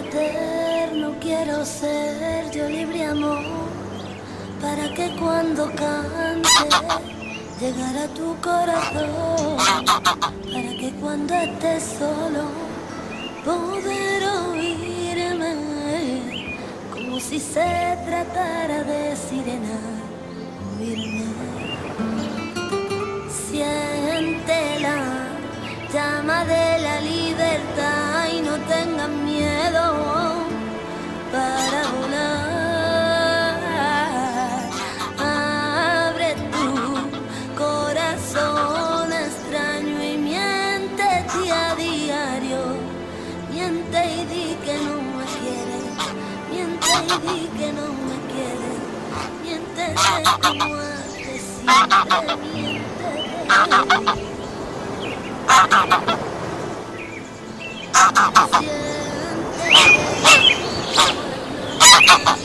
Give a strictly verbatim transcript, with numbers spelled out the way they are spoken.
eterno quiero ser yo, libre amor, para que cuando cante llegara a tu corazón, para que cuando estés solo poder oírme, como si se tratara de sirena, oírme. Siente la llama de la libertad y no tengas miedo para volar. Abre tu corazón extraño y miéntete a diario. Miente y di que no me quieres, miente y di que no me quieres, miéntete como antes siempre, miéntete. Siente